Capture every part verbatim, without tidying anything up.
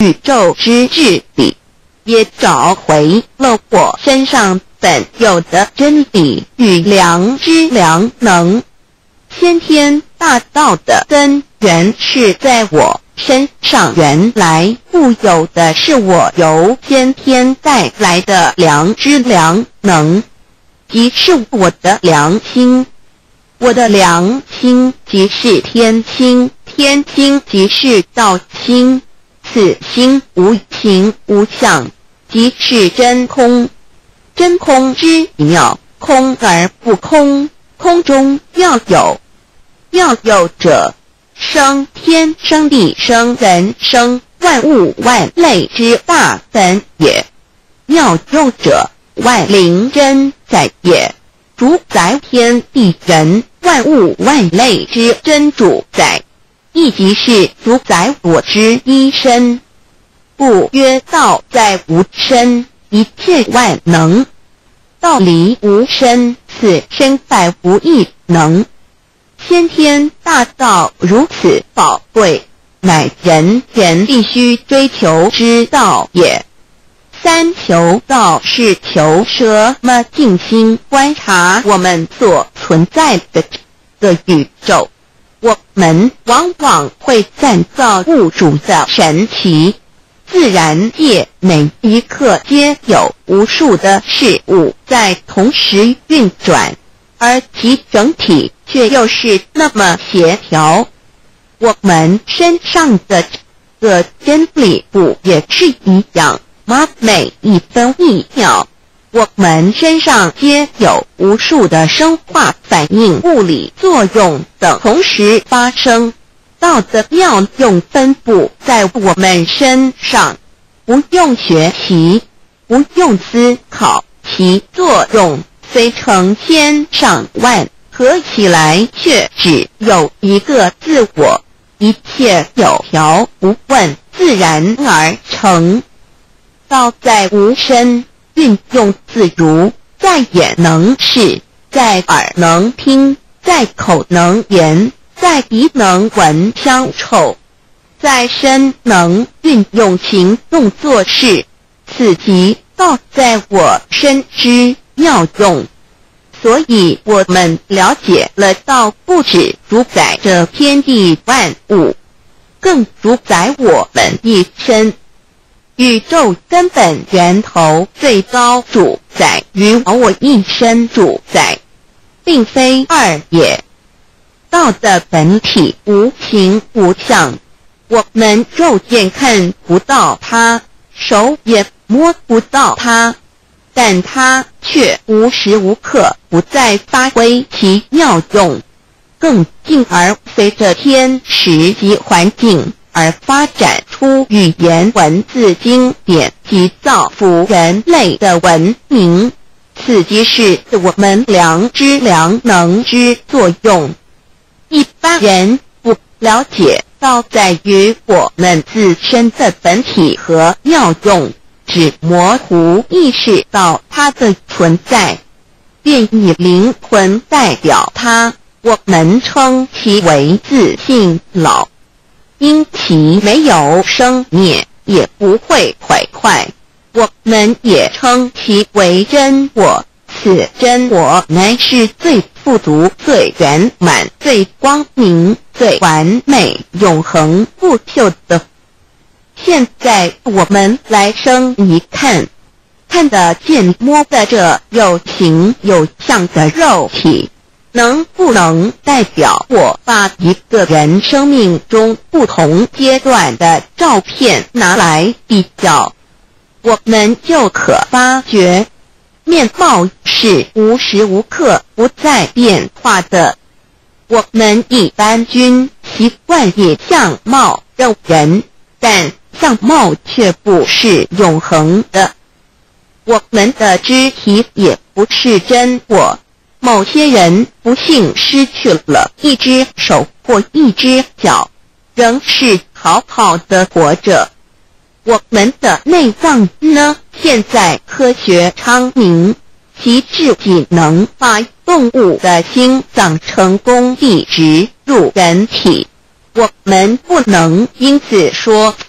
宇宙之治理，也找回了我身上本有的真理与良知良能。先天大道的根源是在我身上，原来固有的是我由先天带来的良知良能，即是我的良心。我的良心即是天心，天心即是道心，此心无形无相，即是真空。真空之妙，空而不空，空中要有，要有者生天生地生人生万物万类之大本也，妙有者万灵真在也，主宰天地人万物万类之真主宰，亦即是主宰我之一身。故曰道在无身，一切万能；道离无身，此身在无一能。先天大道如此宝贵，乃人人必须追求之道也。三求道是求什么？静心观察我们所存在的这个宇宙，我们往往会赞造物主的神奇。自然界每一刻皆有无数的事物在同时运转，而其整体却又是那么协调。我们身上的这个真理不也是一样吗？每一分一秒，我们身上皆有无数的生化反应、物理作用等同时发生。道的妙用分布在我们身上，不用学习，不用思考，其作用虽成千上万，合起来却只有一个自我，一切有条不紊，自然而成。道在无身，运用自如，在眼能视，在耳能听，在口能言，在鼻能闻香臭，在身能运用行动做事，此即道在我身之妙用。所以我们了解了道不只主宰着天地万物，更主宰我们一身。宇宙根本源头最高主宰与我一身主宰，并非二也。道的本体无形无相，我们肉眼看不到它，手也摸不到它，但它却无时无刻不在发挥其妙用，更进而随着天时及环境而发展出语言文字经典及造福人类的文明，此即是我们良知良能之作用。一般人不了解道在于我们自身的本体和妙用，只模糊意识到它的存在，便以灵魂代表它，我们称其为自性老。因其没有生灭，也不会毁坏，我们也称其为真我。此真我乃是最富足、最圆满、最光明、最完美、永恒不朽的。现在我们来生一看，看得见摸得这有形有相的肉体，能不能代表我把一个人生命中不同阶段的照片拿来比较，我们就可发觉面貌是无时无刻不在变化的。我们一般均习惯以相貌认人，但相貌却不是永恒的。我们的肢体也不是真我，某些人不幸失去了一只手或一只脚，仍是好好的活着。我们的内脏呢？现在科学昌明，其至仅能把动物的心脏成功地植入人体。我们不能因此说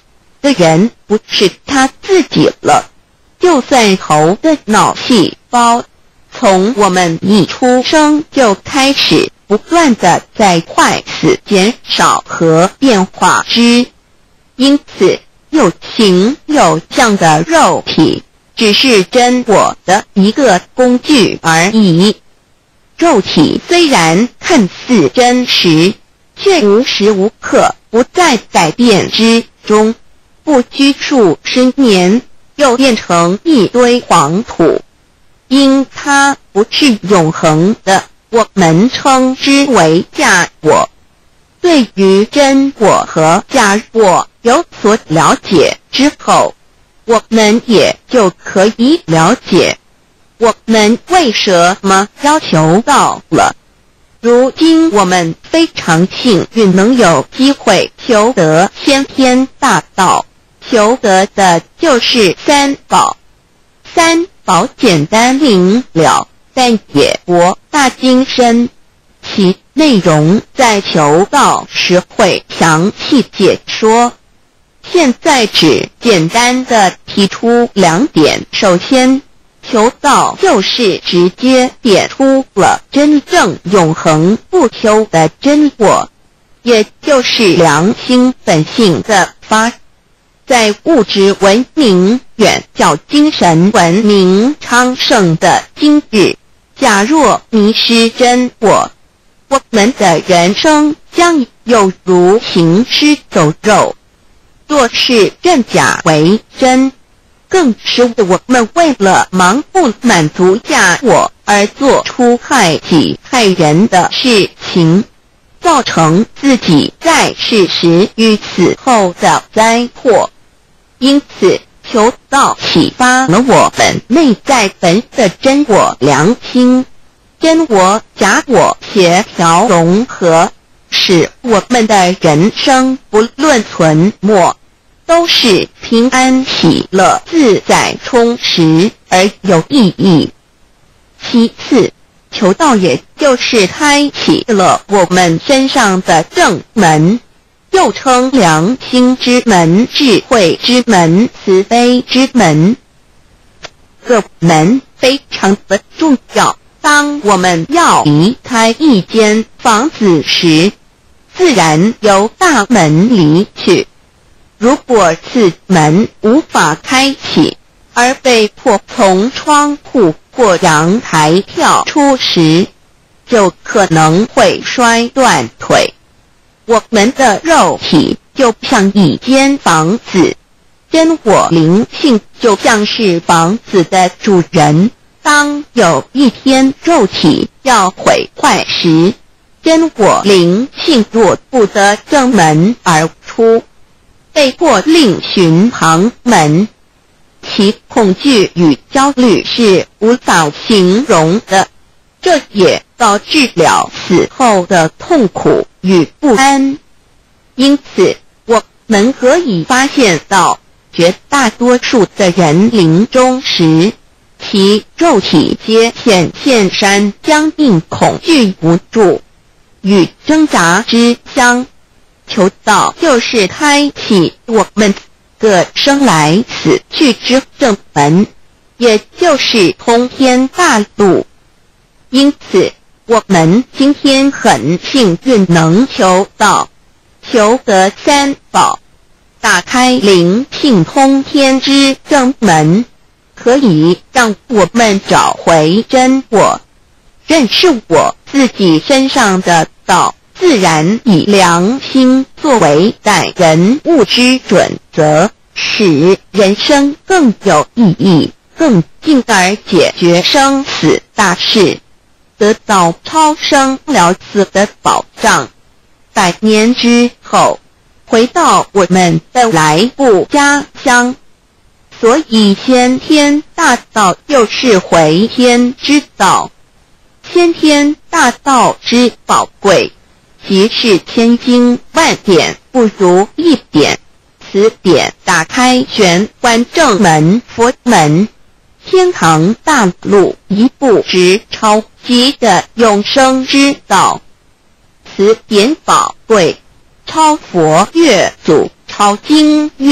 个人不是他自己了。就算头的脑细胞，从我们一出生就开始不断的在坏死、减少和变化之，因此有形有相的肉体只是真我的一个工具而已。肉体虽然看似真实，却无时无刻不在改变之中，不拘数十年又变成一堆黄土。因它不是永恒的，我们称之为假我。对于真我和假我有所了解之后，我们也就可以了解我们为什么要求道了。如今我们非常幸运能有机会求得先天大道，求得的就是三宝。三宝简单明了，但也博大精深，其内容在求道时会详细解说。现在只简单的提出两点。首先，求道就是直接点出了真正永恒不朽的真我，也就是良心本性的发。在物质文明远较精神文明昌盛的今日，假若迷失真我，我们的人生将有如行尸走肉。若是认假为真，更是我们为了盲目满足假我而做出害己害人的事情，造成自己在世时与死后的灾祸。因此，求道启发了我们内在本的真我良心，真我假我协调融合，使我们的人生不论存没，都是平安喜乐自在充实而有意义。其次，求道也就是开启了我们身上的正门，又称良心之门、智慧之门、慈悲之门。这门非常的重要。当我们要离开一间房子时，自然由大门离去。如果此门无法开启，而被迫从窗户或阳台跳出时，就可能会摔断腿。我们的肉体就像一间房子，真我灵性就像是房子的主人。当有一天肉体要毁坏时，真我灵性若不得正门而出，被迫另寻旁门，其恐惧与焦虑是无法形容的，这也导致了死后的痛苦与不安。因此，我们可以发现到，绝大多数的人临终时，其肉体皆显现山僵硬、恐惧、无助与挣扎之相。求道就是开启我们个生来死去之正门，也就是通天大路。因此，我们今天很幸运能求道，求得三宝，打开灵性通天之正门，可以让我们找回真我，认识我自己身上的道，自然以良心作为待人物之准则，使人生更有意义，更进而解决生死大事，得到超生了死的保障。百年之后，回到我们的来部家乡。所以先天大道又是回天之道。先天大道之宝贵，即是千经万典不如一点。此典打开玄关正门佛门，天堂大路一步直超级的永生之道。此典宝贵，超佛越祖，超经越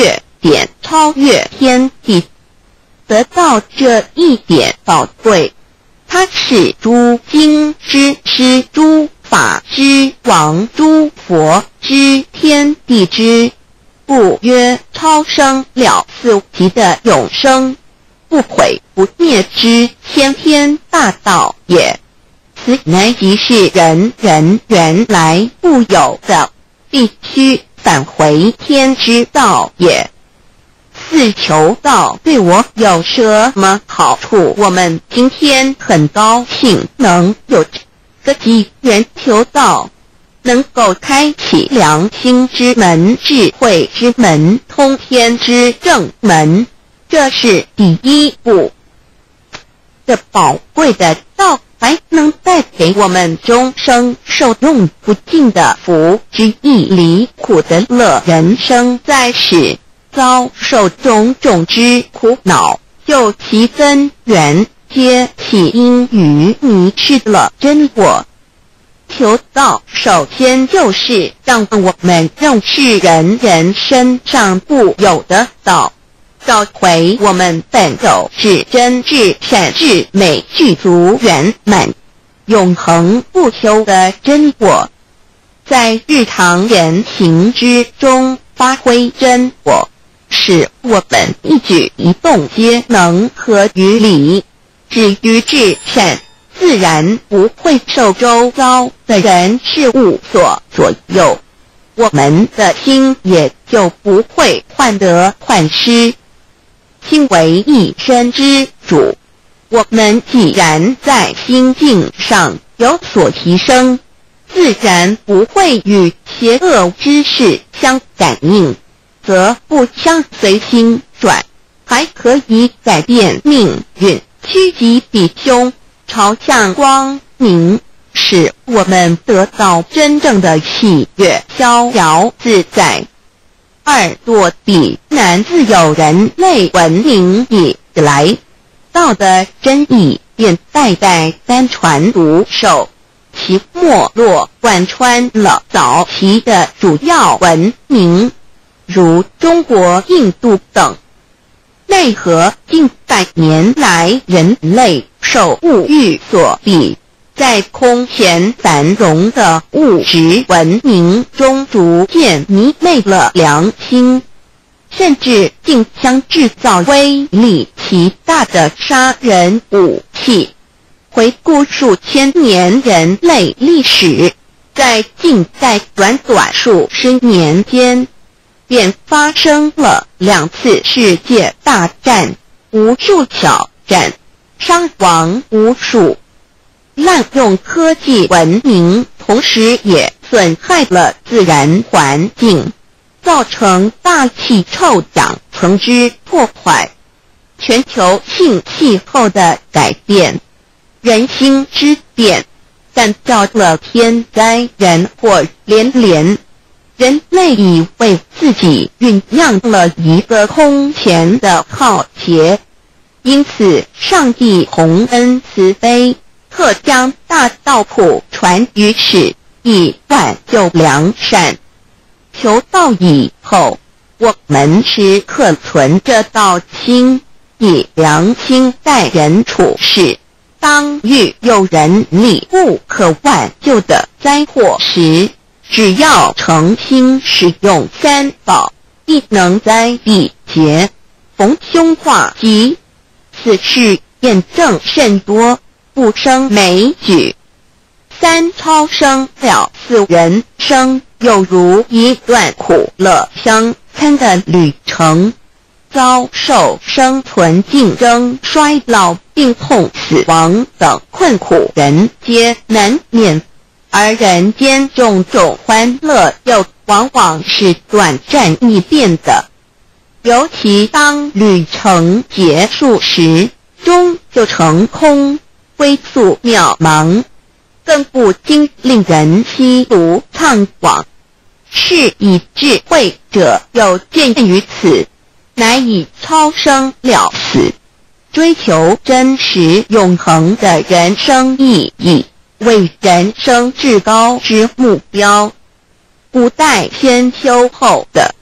点超越天地，得到这一点宝贵。他是诸经之师，诸法之王，诸佛之天地之故曰超生了四极的永生不毁不灭之先天大道也。此乃即是人人原来不有的，必须返回天之道也。四求道对我有什么好处？我们今天很高兴能有这个机缘求道，能够开启良心之门、智慧之门、通天之正门，这是第一步。这宝贵的道还能带给我们终生受用不尽的福之益，离苦的乐。人生在世，遭受种种之苦恼，就其根源皆起因于迷失了真我。求道首先就是让我们认识人人身上固有的道，找回我们本有至真至善至美具足圆满永恒不朽的真我，在日常言行之中发挥真我，使我们一举一动皆能合于理，止于至善，自然不会受周遭的人事物所左右，我们的心也就不会患得患失。心为一身之主，我们既然在心境上有所提升，自然不会与邪恶之事相感应，则不相随心转，还可以改变命运，趋吉避凶，朝向光明，使我们得到真正的喜悦、逍遥自在。二多地南自有人类文明以来，道的真义便代代单传独授，其没落贯穿了早期的主要文明，如中国、印度等。奈何近百年来人类受物欲所逼，在空前繁荣的物质文明中逐渐迷昧了良心，甚至竟将制造威力极大的杀人武器。回顾数千年人类历史，在近代短短数十年间，便发生了两次世界大战，无数挑战，伤亡无数。滥用科技文明，同时也损害了自然环境，造成大气臭氧层之破坏，全球性气候的改变，人心之变，但造了天灾人祸连连。人类已为自己酝酿了一个空前的浩劫，因此上帝洪恩慈悲，特将大道谱传于世，以挽救良善。求道以后，我们时刻存着道心，以良心待人处事。当遇有人力不可挽救的灾祸时，只要诚心使用三宝，必能灾必劫，逢凶化吉。此事验证甚多，不胜枚举。三超生了四人生，有如一段苦乐相参的旅程，遭受生存竞争、衰老、病痛、死亡等困苦，人皆难免。而人间种种欢乐又往往是短暂易变的，尤其当旅程结束时，终就成空，归宿渺茫，更不禁令人凄独怅惘。是以智慧者有见于此，乃以超生了死，追求真实永恒的人生意义为人生至高之目标，不待先修后的，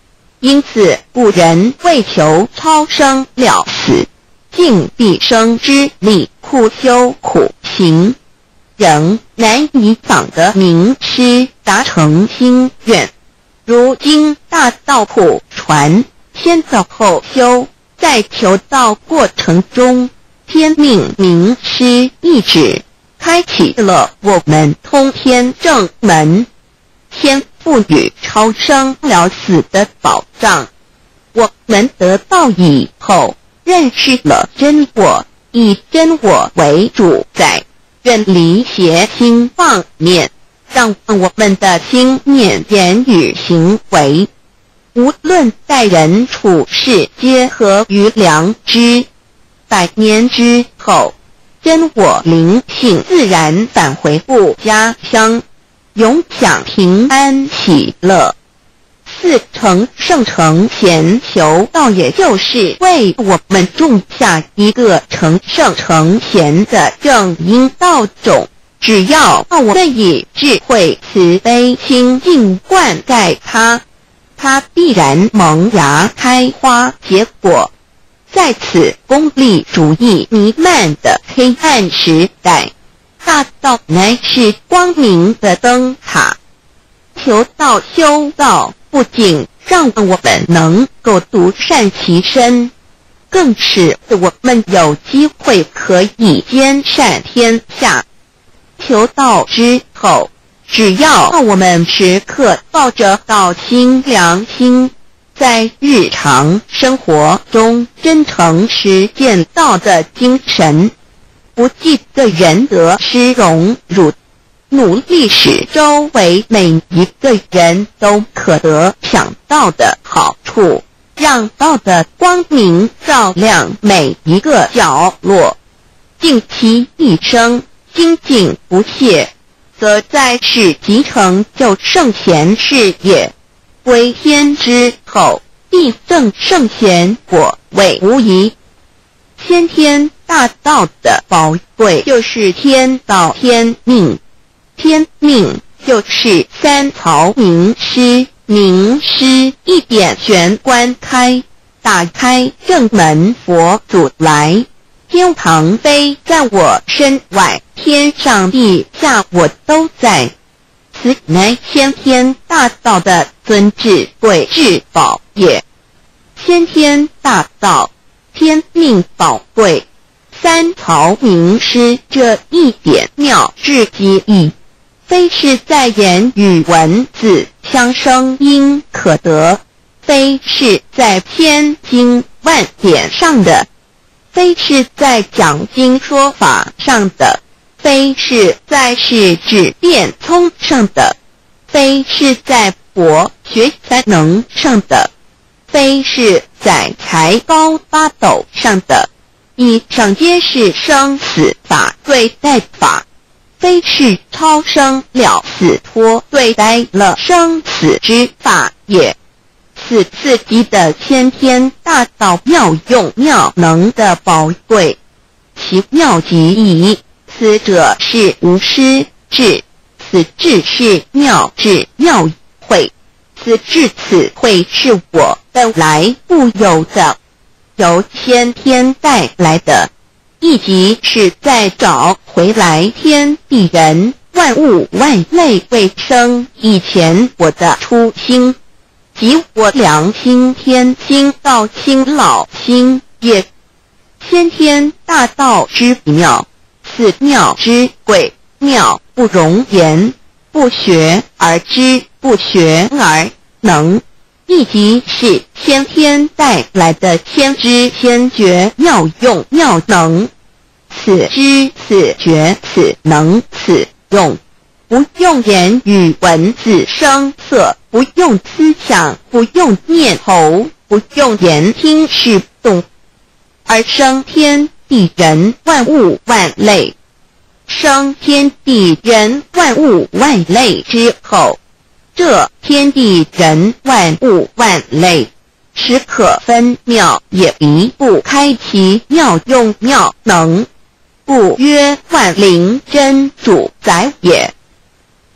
因此古人为求超生了死，尽毕生之力，苦修苦行，仍难以访得名师达成心愿。如今大道普传，先走后修，在求道过程中，天命名师一指，开启了我们通天正门，天赋予超生了死的保障。我们得道以后，认识了真我，以真我为主宰，远离邪心妄念，让我们的心念、言语、行为，无论待人处事，皆合于良知。百年之后，真我灵性自然返回故家乡，永享平安喜乐。四成圣成贤求道，也就是为我们种下一个成圣成贤的正因道种。只要我们以智慧慈悲心境灌溉它，它必然萌芽开花结果。在此功利主义弥漫的黑暗时代，大道乃是光明的灯塔。求道修道，不仅让我们能够独善其身，更使我们有机会可以兼善天下。求道之后，只要我们时刻抱着道心良心，在日常生活中真诚实践道的精神，不计个人得失荣辱，努力使周围每一个人都可得享道的好处，让道的光明照亮每一个角落，尽其一生精进不懈，则在世即成就圣贤事业。归天之后，必证圣贤果位无疑。先天大道的宝贵就是天道天命，天命就是三曹名师，名师一点玄关开，打开正门，佛祖来。天堂非在我身外，天上地下我都在。此乃先天大道的尊至贵至宝也。先天大道，天命宝贵，三曹名师这一点妙至极意，非是在言语文字相声音可得，非是在千经万典上的，非是在讲经说法上的，非是在世智辩聪上的，非是在博学才能上的，非是在才高八斗上的。以上皆是生死法对待法，非是超生了死脱对待了生死之法也。此次级的先天大道妙用妙能的宝贵，其妙极矣。此者是无师智，此智是妙智妙慧，此智此慧是我本来固有的，由先天带来的，亦即是在找回来天地人万物万类未生以前我的初心，即我良心天心道心老心也。先天大道之妙，此妙之贵，妙不容言，不学而知，不学而能，亦即是先天带来的先知先觉妙用妙能。此知此觉此能此用，不用言语文字声色，不用思想，不用念头，不用言听是动，而生天地人万物万类。生天地人万物万类之后，这天地人万物万类实可分妙，也离不开其妙用妙能，故曰万灵真主宰也。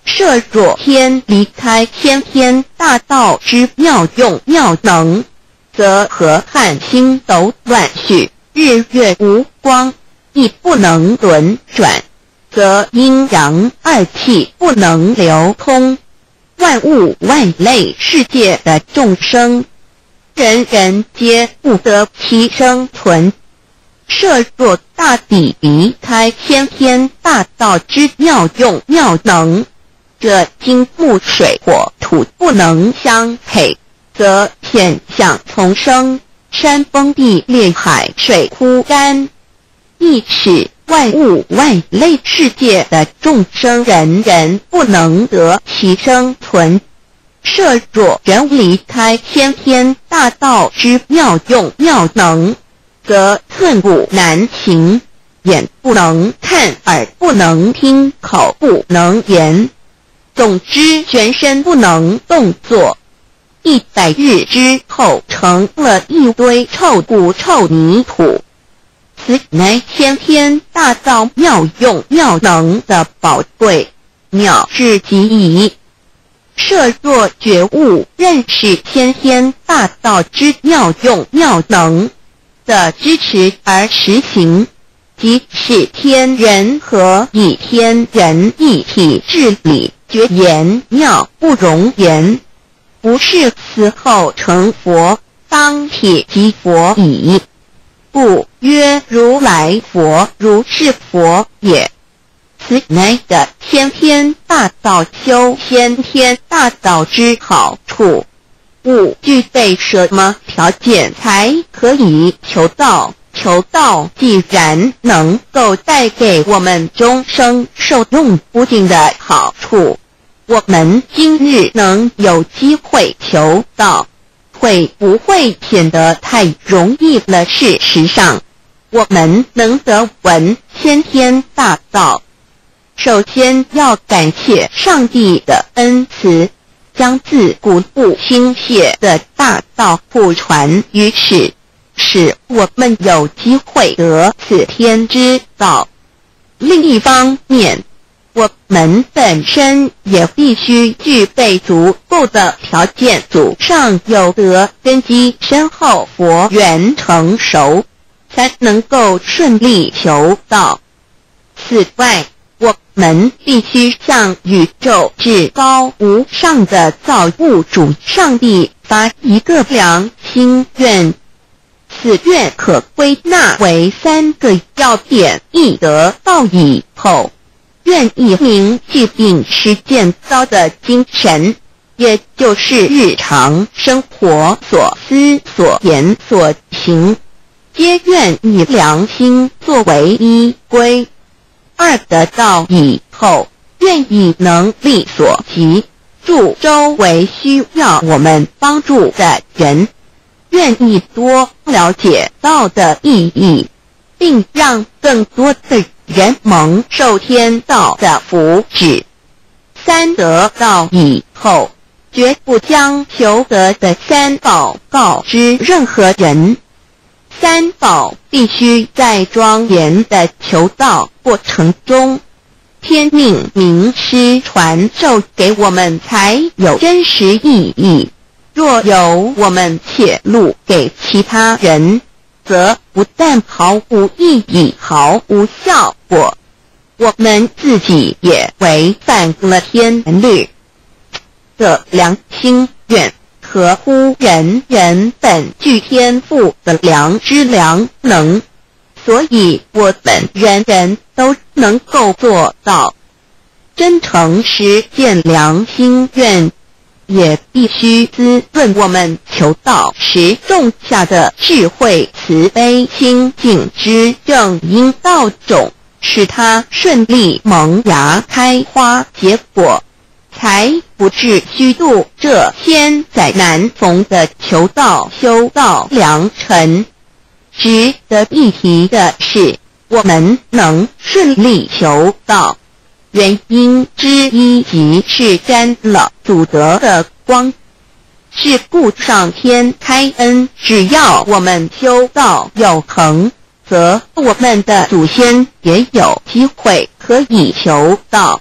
设若天离开先天大道之妙用妙能，则河汉星斗乱序，日月无光，亦不能轮转，则阴阳二气不能流通，万物万类世界的众生，人人皆不得其生存。设若大地离开先天大道之妙用妙能，这金木水火土不能相配，则险象丛生，山崩地裂，海水枯干，亦使万物万类世界的众生人人不能得其生存。设若人离开先天大道之妙用妙能，则寸步难行，眼不能看，耳不能听，口不能言，总之全身不能动作。一百日之后，成了一堆臭骨臭泥土。此乃先天大道妙用妙能的宝贵，妙至极矣。设若觉悟认识先天大道之妙用妙能的支持而实行，即是天人合一，天人一体治理，绝言妙不容言，不是死后成佛，当体即佛矣。故曰如来佛，如是佛也。此乃的先天大道修先天大道之好处。勿具备什么条件才可以求道？求道既然能够带给我们终生受用不尽的好处，我们今日能有机会求道，会不会显得太容易了？事实上，我们能得闻先天大道，首先要感谢上帝的恩慈，将自古不兴谢的大道普传于世，使我们有机会得此天之道。另一方面，我们本身也必须具备足够的条件，祖上有德，根基深厚，佛缘成熟，才能够顺利求道。此外，我们必须向宇宙至高无上的造物主上帝发一个良心愿，此愿可归纳为三个要点：一得道以后，愿以明既并实践道的精神，也就是日常生活所思所言所行，皆愿以良心作为依归。二得道以后，愿以能力所及，助周围需要我们帮助的人，愿意多了解道的意义，并让更多的人蒙受天道的福祉。三得道以后，绝不将求得的三宝告知任何人。三宝必须在庄严的求道过程中，天命名师传授给我们，才有真实意义。若由我们泄露给其他人，则不但毫无意义，毫无效果，我们自己也违反了天律的良心愿，合乎人人本具天赋的良知良能。所以我们人人都能够做到真诚实践良心愿，也必须滋润我们求道时种下的智慧、慈悲、清净之正因道种，使它顺利萌芽开花结果，才不至虚度这千载难逢的求道修道良辰。值得一提的是，我们能顺利求道，原因之一即是沾了祖德的光，是故上天开恩，只要我们修道有恒，则我们的祖先也有机会可以求道。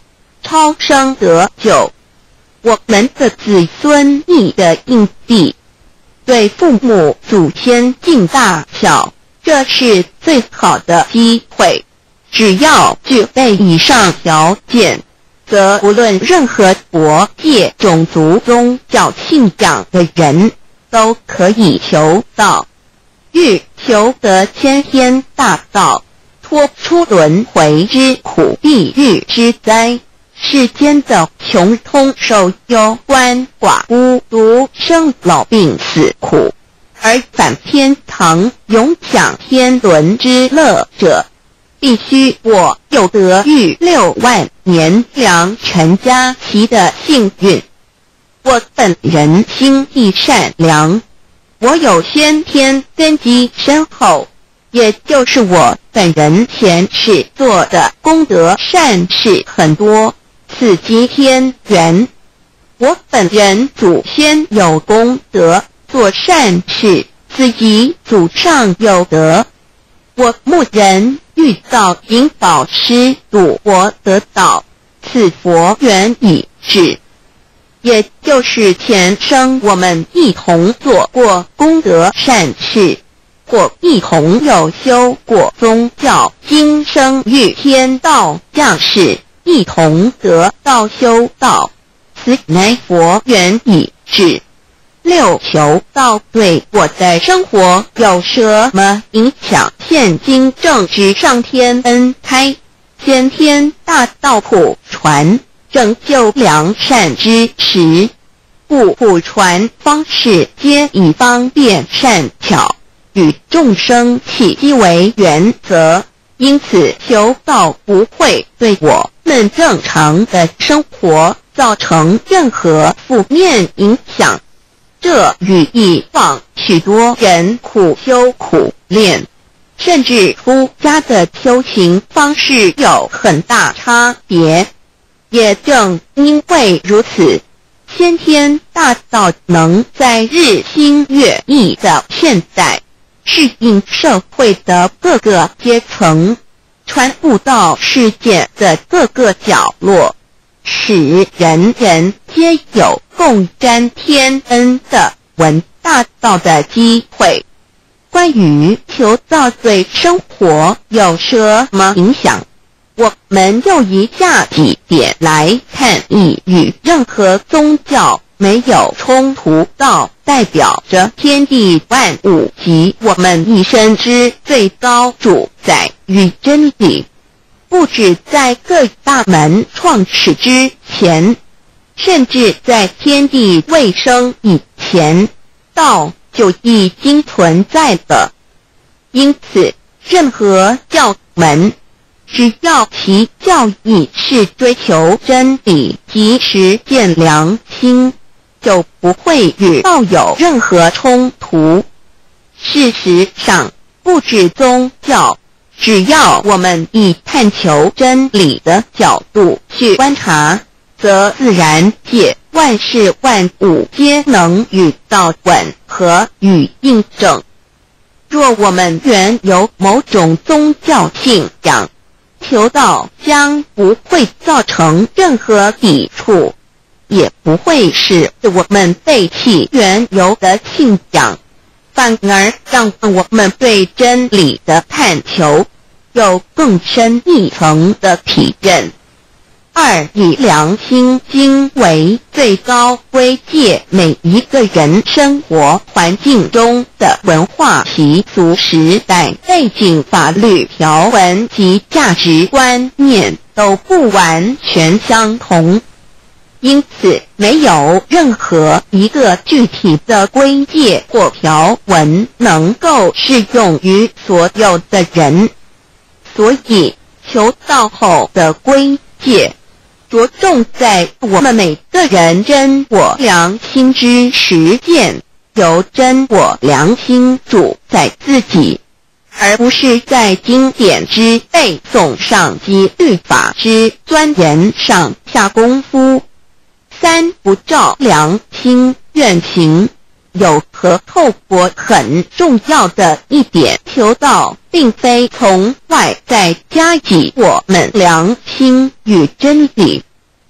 超生得救。我们的子孙役的印地，对父母祖先尽大孝，这是最好的机会。只要具备以上条件，则无论任何国界、种族、宗教信仰的人，都可以求道。欲求得千天大道，脱出轮回之苦、地狱之灾，世间的穷通受忧、鳏寡孤独生老病死苦，而返天堂永享天伦之乐者，必须我有得遇六万年良辰佳期的幸运。我本人心地善良，我有先天根基深厚，也就是我本人前世做的功德善事很多，此即天缘。我本人祖先有功德，做善事，此即祖上有德。我牧人欲造引导师度我得道，此佛缘已至。也就是前生我们一同做过功德善事，或一同有修过宗教，今生遇天道降世，一同得道修道，此乃佛缘已至。六求道对我的生活有什么影响？现今正值上天恩开，先天大道普传，拯救良善之时，故普传方式皆以方便善巧，与众生契机为原则，因此求道不会对我们正常的生活造成任何负面影响。这与以往许多人苦修苦练，甚至出家的修行方式有很大差别。也正因为如此，先天大道能在日新月异的现代，适应社会的各个阶层，传布到世界的各个角落，使人人皆有共沾天恩的闻大道的机会。关于求道对生活有什么影响，我们就以下几点来看。一、与任何宗教没有冲突，道代表着天地万物及我们一生之最高主宰与真理。不止在各大门创始之前，甚至在天地未生以前，道就已经存在了。因此，任何教门，只要其教义是追求真理及实践良心，就不会与道有任何冲突。事实上，不止宗教，只要我们以探求真理的角度去观察，则自然界万事万物皆能与道吻合与印证。若我们原有某种宗教信仰，求道将不会造成任何抵触，也不会使我们背弃原有的信仰，反而让我们对真理的探求有更深一层的体认。二、以良心经为最高规戒每一个人生活环境中的文化习俗、时代背景、法律条文及价值观念都不完全相同，因此没有任何一个具体的规戒或条文能够适用于所有的人。所以求道后的规戒着重在我们每个人真我良心之实践，由真我良心主宰自己，而不是在经典之背诵上及律法之钻研上下功夫。三、不照良心愿行。有和透过很重要的一点，求道并非从外在加给我们良心与真理，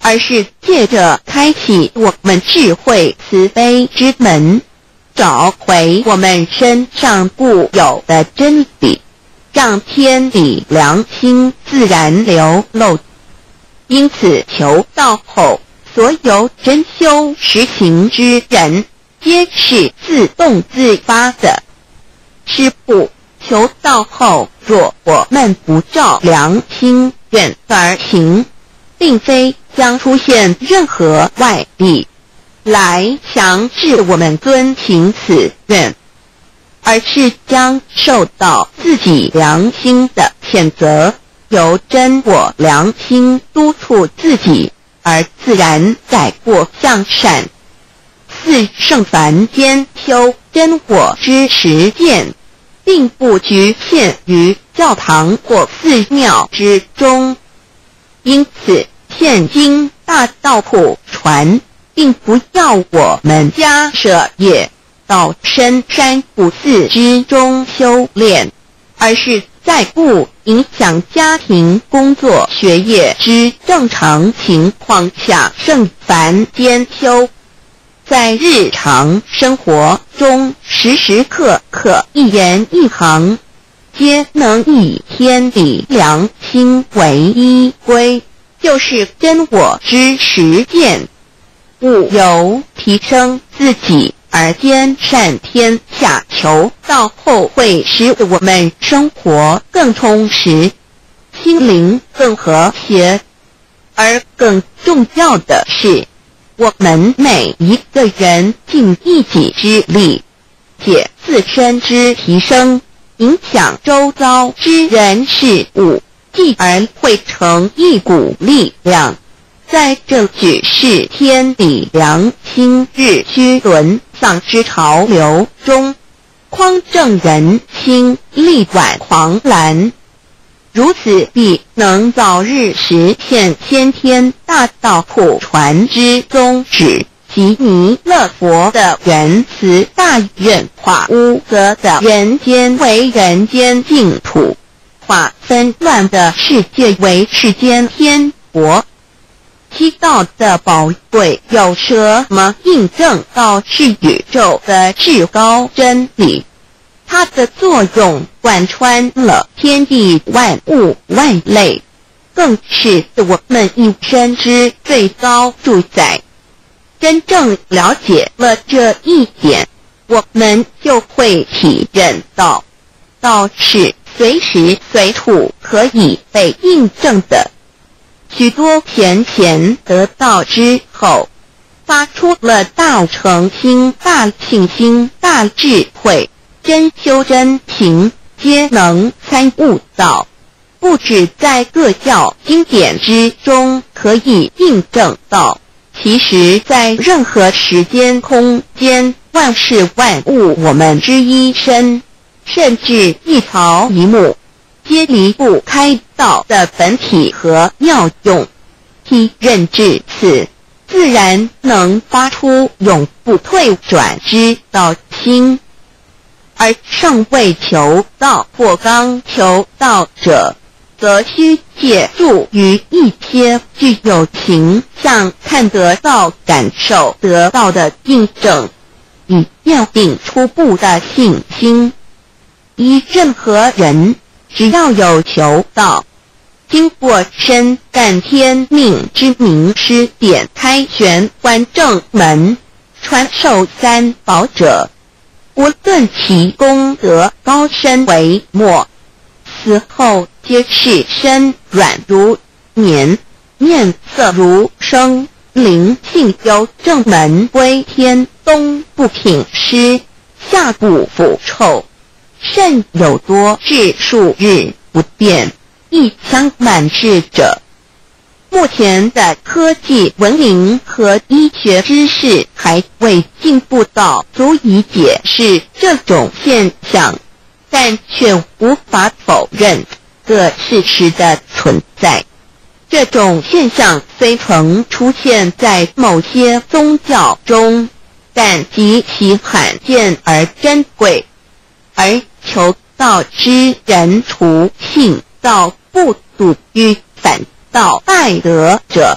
而是借着开启我们智慧慈悲之门，找回我们身上固有的真理，让天理良心自然流露。因此求道后，所有真修实行之人，皆是自动自发的。师父，求道后，若我们不照良心愿而行，并非将出现任何外力来强制我们遵行此愿，而是将受到自己良心的谴责，由真我良心督促自己，而自然改过向善。四圣凡间修真我之实践，并不局限于教堂或寺庙之中。因此，现今大道普传，并不要我们家舍业到深山古寺之中修炼，而是在不影响家庭、工作、学业之正常情况下圣凡间修。在日常生活中，时时刻刻一言一行，皆能以天理良心为依归，就是真我之实践。务由提升自己而兼善天下，求道后会使我们生活更充实，心灵更和谐。而更重要的是，我们每一个人尽一己之力，借自身之提升，影响周遭之人事物，继而汇成一股力量，在这举世天理良心日趋沦丧之潮流中，匡正人心，力挽狂澜。如此必能早日实现先天大道普传之宗旨及弥勒佛的原慈大愿，化污浊的人间为人间净土，化纷乱的世界为世间天国。七道的宝贵有什么印证到是宇宙的至高真理？它的作用贯穿了天地万物万类，更是我们一生之最高主宰。真正了解了这一点，我们就会体认到，道是随时随处可以被印证的。许多贤贤得道之后，发出了大诚心、大信心、大智慧，真修真行，皆能参悟到，不只在各教经典之中可以印证到，其实在任何时间空间、万事万物我们之一身，甚至一草一木，皆离不开道的本体和妙用。体认至此，自然能发出永不退转之道心。而尚未求道或刚求道者，则需借助于一些具有形象看得到、感受得到的印证，以奠定初步的信心。依任何人，只要有求道，经过深赣天命之名师点开玄关正门，传授三宝者，无论其功德高深为末，死后皆是身软如棉，面色如生，灵性由正门归天，东不品湿，下不腐臭，甚有多至数日不变，一腔满志者。目前的科技文明和医学知识还未进步到足以解释这种现象，但却无法否认这事实的存在。这种现象虽曾出现在某些宗教中，但极其罕见而珍贵，而求道之人除信道不笃于反道败德者，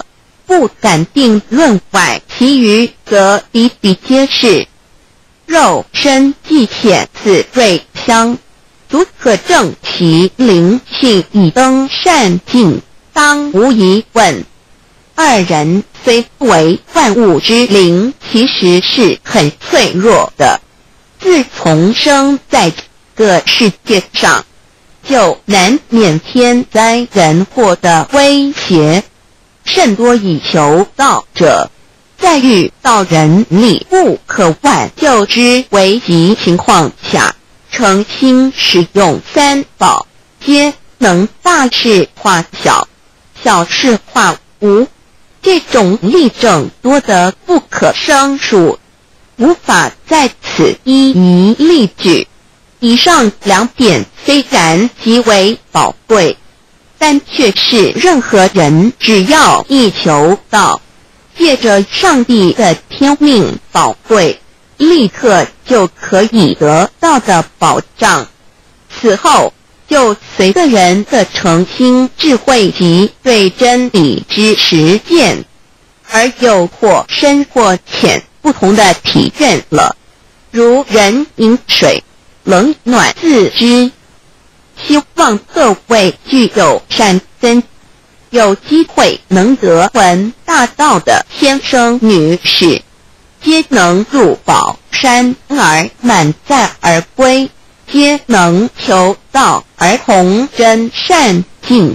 不敢定论外，其余则比比皆是。肉身既显此瑞香，足可证其灵性已登善境，当无疑问。二人虽为万物之灵，其实是很脆弱的。自从生在这个世界上，就难免天灾人祸的威胁，甚多以求道者，在遇到人力不可挽救之危急情况下，诚心使用三宝，皆能大事化小，小事化无。这种例证多得不可胜数，无法在此一一例举。以上两点虽然极为宝贵，但却是任何人只要一求道，借着上帝的天命宝贵，立刻就可以得到的保障。此后就随个人的诚心、智慧及对真理之实践，而有或深或浅不同的体验了。如人饮水，冷暖自知。希望各位具有善根，有机会能得闻大道的先生女士，皆能入宝山而满载而归，皆能求道而同真善境。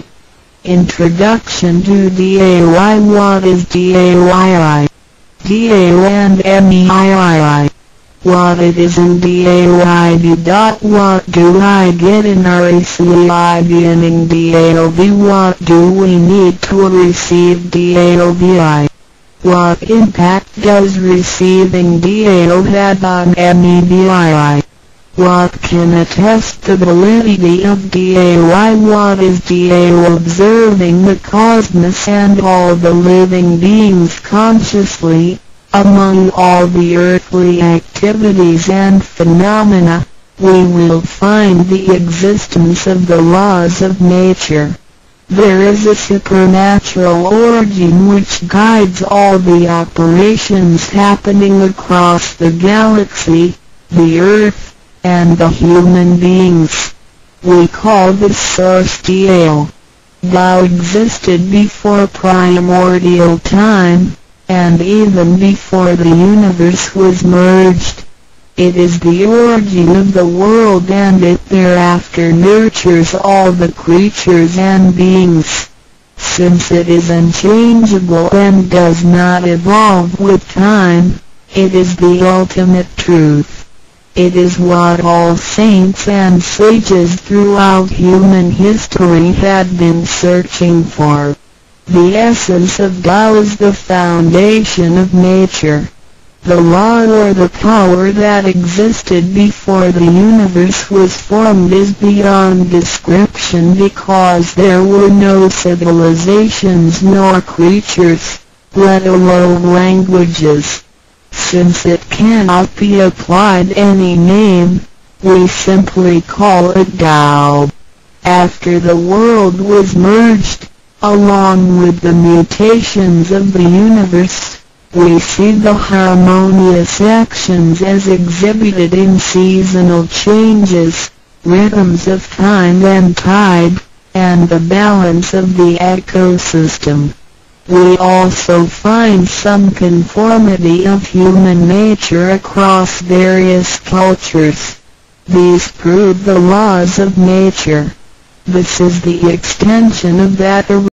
Introduction to D A Y. What is D A Y I? D A and M E I I I. What it is in D A Y B. What do I get in R A C I beginning D A O B? What do we need to receive D A O B I? What impact does receiving D A O have on M E B I I? What can attest the validity of D A Y? What is D A O? Observing the cosmos and all the living beings consciously, among all the earthly activities and phenomena, we will find the existence of the laws of nature. There is a supernatural origin which guides all the operations happening across the galaxy, the earth, and the human beings. We call this source D A O. Tao existed before primordial time, and even before the universe was merged. It is the origin of the world, and it thereafter nurtures all the creatures and beings. Since it is unchangeable and does not evolve with time, it is the ultimate truth. It is what all saints and sages throughout human history had been searching for. The essence of Tao is the foundation of nature. The law or the power that existed before the universe was formed is beyond description, because there were no civilizations nor creatures, let alone languages. Since it cannot be applied any name, we simply call it Tao. After the world was merged, along with the mutations of the universe, we see the harmonious actions as exhibited in seasonal changes, rhythms of time and tide, and the balance of the ecosystem. We also find some conformity of human nature across various cultures. These prove the laws of nature. This is the extension of that